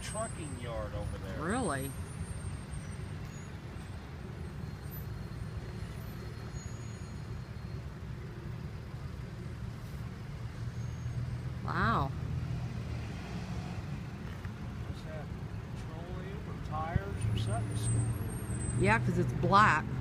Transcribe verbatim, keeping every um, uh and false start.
trucking yard over there. Really? Wow. Does that petroleum or tires or something stored? Yeah, because it's black.